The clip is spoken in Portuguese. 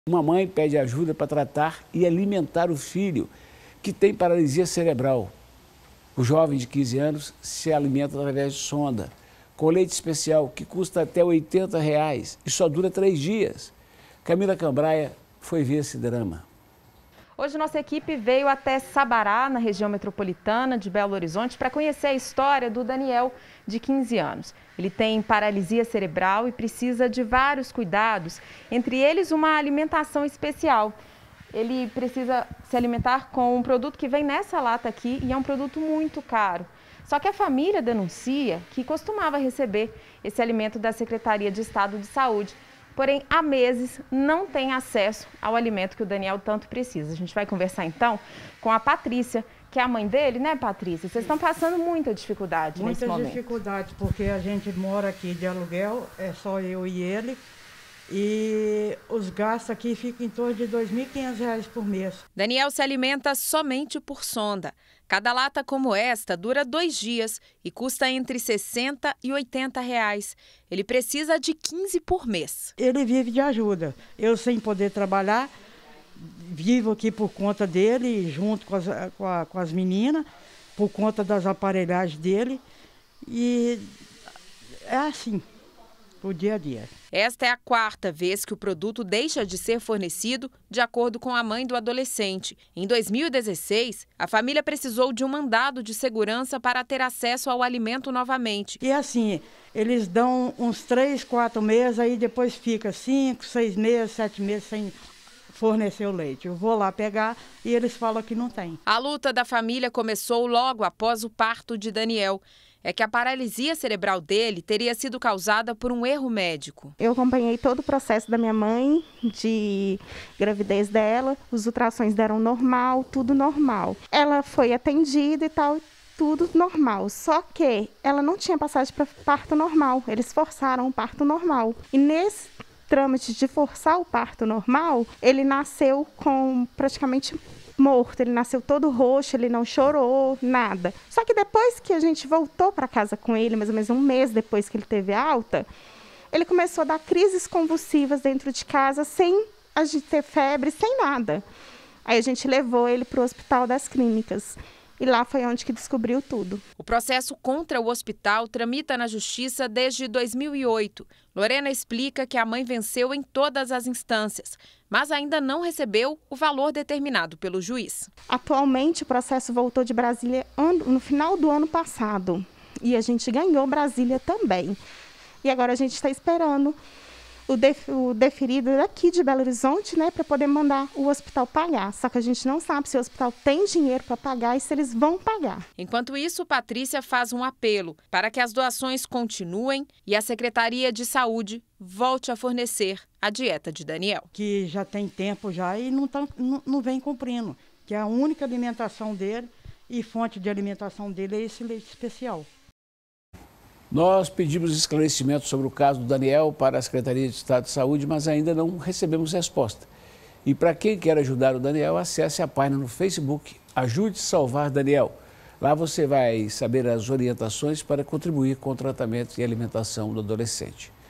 Uma mãe pede ajuda para tratar e alimentar o filho que tem paralisia cerebral. O jovem de 15 anos se alimenta através de sonda, com leite especial que custa até R$80 e só dura 3 dias. Camila Cambraia foi ver esse drama. Hoje nossa equipe veio até Sabará, na região metropolitana de Belo Horizonte, para conhecer a história do Daniel, de 15 anos. Ele tem paralisia cerebral e precisa de vários cuidados, entre eles uma alimentação especial. Ele precisa se alimentar com um produto que vem nessa lata aqui e é um produto muito caro. Só que a família denuncia que costumava receber esse alimento da Secretaria de Estado de Saúde. Porém, há meses não tem acesso ao alimento que o Daniel tanto precisa. A gente vai conversar então com a Patrícia, que é a mãe dele, né, Patrícia? Vocês estão passando muita dificuldade nesse momento. Muita dificuldade, porque a gente mora aqui de aluguel, é só eu e ele. E os gastos aqui ficam em torno de R$2.500 por mês. Daniel se alimenta somente por sonda. Cada lata como esta dura 2 dias e custa entre R$60 e R$80. Ele precisa de 15 por mês. Ele vive de ajuda. Eu, sem poder trabalhar, vivo aqui por conta dele, junto com as meninas, por conta das aparelhagens dele. E é assim, o dia a dia. Esta é a 4ª vez que o produto deixa de ser fornecido, de acordo com a mãe do adolescente. Em 2016, a família precisou de um mandado de segurança para ter acesso ao alimento novamente. E assim, eles dão uns 3, 4 meses, aí depois fica 5, 6 meses, 7 meses sem fornecer o leite. Eu vou lá pegar e eles falam que não tem. A luta da família começou logo após o parto de Daniel. É que a paralisia cerebral dele teria sido causada por um erro médico. Eu acompanhei todo o processo da minha mãe, de gravidez dela, os ultrassons deram normal, tudo normal. Ela foi atendida e tal, tudo normal, só que ela não tinha passagem para parto normal, eles forçaram o parto normal. E nesse trâmite de forçar o parto normal, ele nasceu com praticamente morto, ele nasceu todo roxo, ele não chorou, nada. Só que depois que a gente voltou para casa com ele, mais ou menos um mês depois que ele teve alta, ele começou a dar crises convulsivas dentro de casa, sem a gente ter febre, sem nada. Aí a gente levou ele para o Hospital das Clínicas. E lá foi onde que descobriu tudo. O processo contra o hospital tramita na Justiça desde 2008. Lorena explica que a mãe venceu em todas as instâncias, mas ainda não recebeu o valor determinado pelo juiz. Atualmente, o processo voltou de Brasília no final do ano passado. E a gente ganhou Brasília também. E agora a gente está esperando o deferido daqui de Belo Horizonte, né, para poder mandar o hospital pagar. Só que a gente não sabe se o hospital tem dinheiro para pagar e se eles vão pagar. Enquanto isso, Patrícia faz um apelo para que as doações continuem e a Secretaria de Saúde volte a fornecer a dieta de Daniel. Que já tem tempo já e não vem cumprindo, que a única alimentação dele e fonte de alimentação dele é esse leite especial. Nós pedimos esclarecimentos sobre o caso do Daniel para a Secretaria de Estado de Saúde, mas ainda não recebemos resposta. E para quem quer ajudar o Daniel, acesse a página no Facebook Ajude Salvar Daniel. Lá você vai saber as orientações para contribuir com o tratamento e alimentação do adolescente.